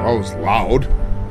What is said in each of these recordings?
that was loud.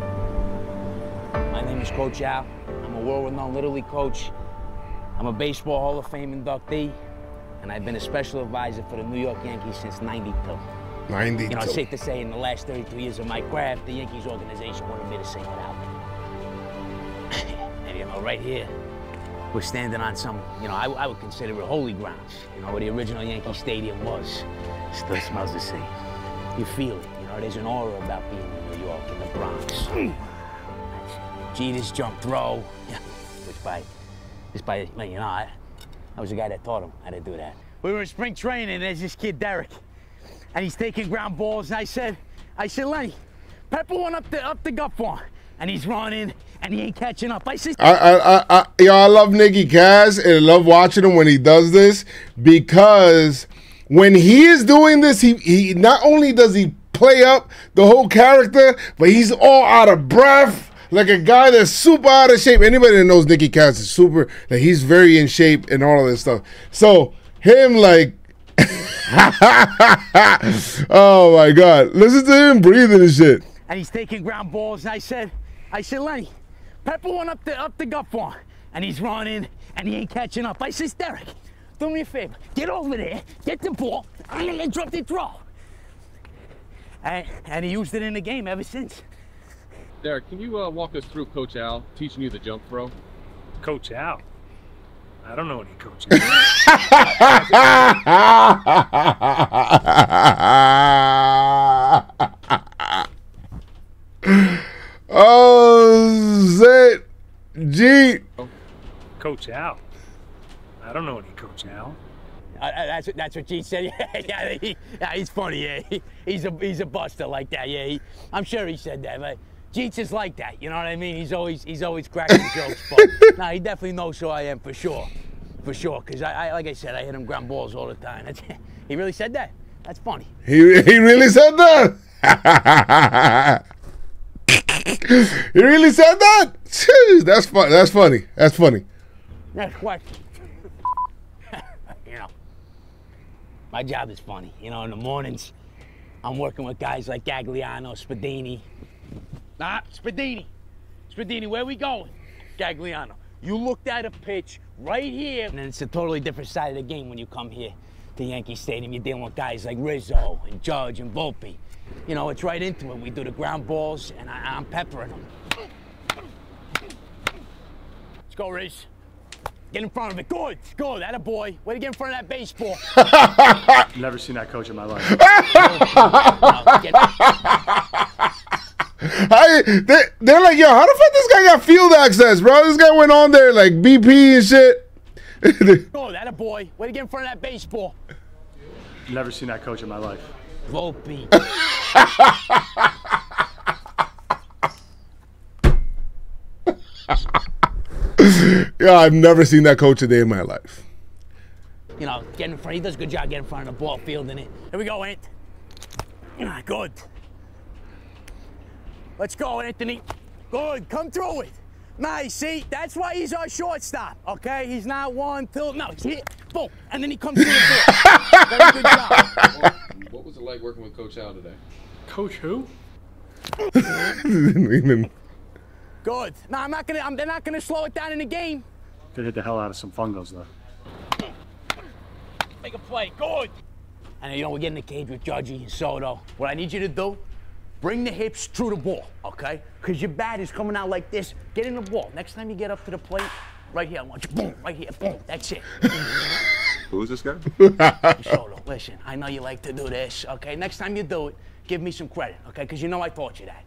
My name is Coach Al. I'm a world-renowned Little League coach. I'm a Baseball Hall of Fame inductee, and I've been a special advisor for the New York Yankees since '92. 92. You know, it's safe to say in the last 32 years of my craft, the Yankees organization wouldn't be the same without me. And you know, right here, we're standing on some, you know, I would consider it holy grounds. You know, where the original Yankee Stadium was. Still smells the same. You feel it. You know, there's an aura about being in New York, in the Bronx. Jeter's jump throw, yeah, just by, you know, I was the guy that taught him how to do that. We were in spring training, and there's this kid, Derek, and he's taking ground balls, and I said, Lenny, pepper one up the gut for him. And he's running, and he ain't catching up. I said, I love Nicky Cass, and I love watching him when he does this, because when he is doing this, he not only does he play up the whole character, but he's all out of breath, like a guy that's super out of shape. Anybody that knows Nicky Cass is super, like he's very in shape and all of this stuff. So him like, oh my God, listen to him breathing and shit. And he's taking ground balls, and I said, Lenny, pepper one up the gut for him. And he's running, and he ain't catching up. I says, Derek, do me a favor, get over there, get the ball, I'm gonna drop the throw. And he used it in the game ever since. Derek, can you walk us through Coach Al teaching you the jump throw? Coach Al? I don't know any coaches. Oh, shit. G. Coach Al? I don't know any Coach Al. That's what G said. Yeah, he's funny. Yeah, he's a buster like that. Yeah, I'm sure he said that. But Jeets is like that. You know what I mean? He's always cracking jokes. But no, he definitely knows who I am for sure. Because I like I said, I hit him ground balls all the time. He really said that. That's funny. He really said that. He really said that. Jeez, that's fun. That's funny. That's funny. Next question. You know, my job is funny. You know, in the mornings, I'm working with guys like Gagliano, Spadini. Spadini, where we going? Gagliano. You looked at a pitch right here, and it's a totally different side of the game when you come here to Yankee Stadium. You're dealing with guys like Rizzo and Judge and Volpe. You know, it's right into it. We do the ground balls, and I'm peppering them. Let's go, Riz. Get in front of it. Good. Atta boy. Way to get in front of that baseball. Never seen that coach in my life. They're like, yo, how the fuck this guy got field access, bro? This guy went on there like BP and shit. Good. Atta boy. Way to get in front of that baseball. Never seen that coach in my life. Volpe. Yeah, I've never seen that coach a day in my life. You know, get in front. He does a good job getting in front of the ball, fielding it. Here we go, Ant. Good. Let's go, Anthony. Good. Come through it. Nice. See, that's why he's our shortstop. Okay, he's not 1, 2. No, he's here. Boom, and then he comes through the ball. Very good job. What was it like working with Coach Al today? Coach who? Good. No, they're not gonna slow it down in the game. Could hit the hell out of some fungos though. Make a play. Good. And you know we're getting the cage with Judgy and Soto. What I need you to do, bring the hips through the ball, okay? Because your bat is coming out like this. Get in the ball. Next time you get up to the plate, right here, I want you, boom, right here, boom. That's it. Who's this guy? Soto, listen, I know you like to do this, okay? Next time you do it, give me some credit, okay? Because you know I taught you that.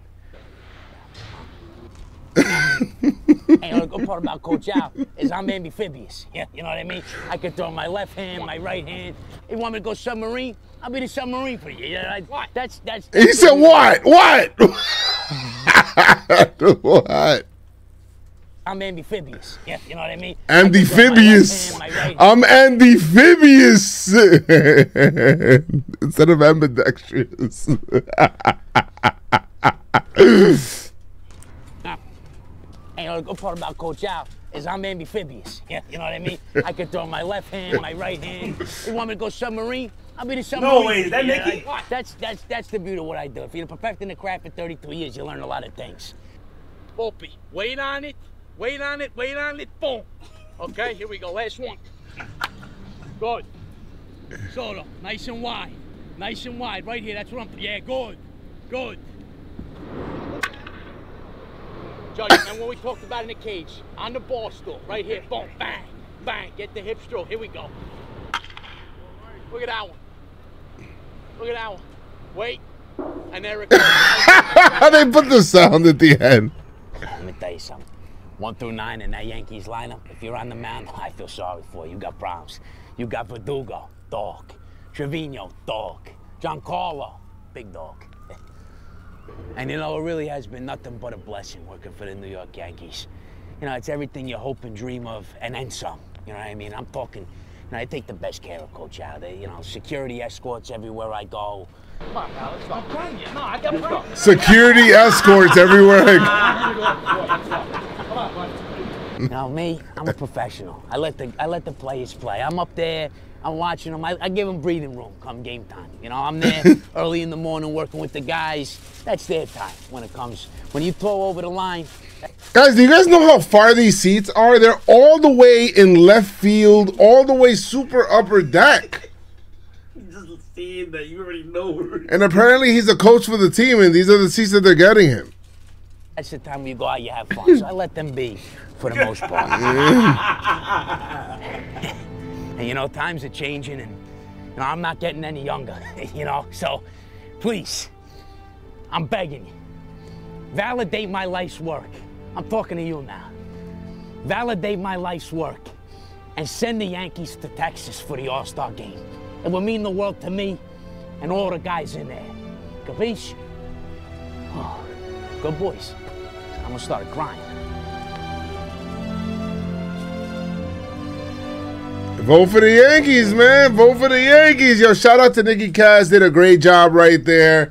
Hey, the good part about Coach Al is I'm amphibious. Yeah, you know what I mean? I can throw my left hand, my right hand. If you want me to go submarine, I'll be the submarine for you. Yeah, what? That's he said what? What? What? I'm amphibious. Yeah, you know what I mean? Amphibious. I'm amphibious instead of ambidextrous. Hey, the good part about Coach Al is I'm amphibious. Yeah, you know what I mean? I can throw my left hand, my right hand. If you want me to go submarine, I'll be the summer. No way, is that Nicky? That's the beauty of what I do. If you're perfecting the craft for 32 years, you learn a lot of things. Opie, wait on it, wait on it, wait on it, boom. Okay, here we go, last one. Good. Soto, nice and wide, right here, that's what I'm, yeah, good, good. Judge, remember what we talked about in the cage? On the ball stool, right here, boom, bang, bang, get the hips through, here we go. Look at that one. Look at that one. Wait, and there it goes. They put the sound at the end. Let me tell you something. 1 through 9 in that Yankees lineup, if you're on the mound, I feel sorry for you. You got problems. You got Verdugo, dog. Trevino, dog. Giancarlo, big dog. And you know, it really has been nothing but a blessing working for the New York Yankees. You know, it's everything you hope and dream of, and then some. You know what I mean? I'm talking, you know, I take the best care of Coach Al. You know, security escorts everywhere I go. Come on, pal, let's go. I'm telling you, no, I got to Security escorts everywhere I go. You know, me, I'm a professional. I let the players play. I'm up there, I'm watching them. I give them breathing room come game time. You know, I'm there early in the morning working with the guys. That's their time when it comes. When you throw over the line. Guys, do you guys know how far these seats are? They're all the way in left field, all the way super upper deck. Just seeing that, you already know. And apparently he's a coach for the team, and these are the seats that they're getting him. That's the time when you go out, you have fun. So I let them be, for the most part. And you know, times are changing, and you know, I'm not getting any younger. You know, so please, I'm begging you, validate my life's work. I'm talking to you now. Validate my life's work, and send the Yankees to Texas for the All-Star game. It will mean the world to me and all the guys in there. Capiche? Oh, good boys. I'm gonna start crying. Vote for the Yankees, man. Vote for the Yankees. Yo, shout out to Nicky Cass. Did a great job right there.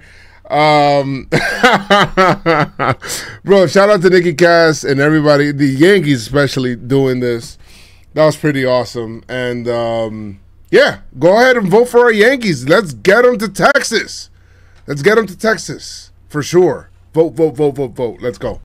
Bro, shout out to Nicky Cass and everybody, the Yankees especially, doing this. That was pretty awesome. And yeah, go ahead and vote for our Yankees. Let's get them to Texas. Let's get them to Texas for sure. Vote, vote, vote, vote, vote. Let's go.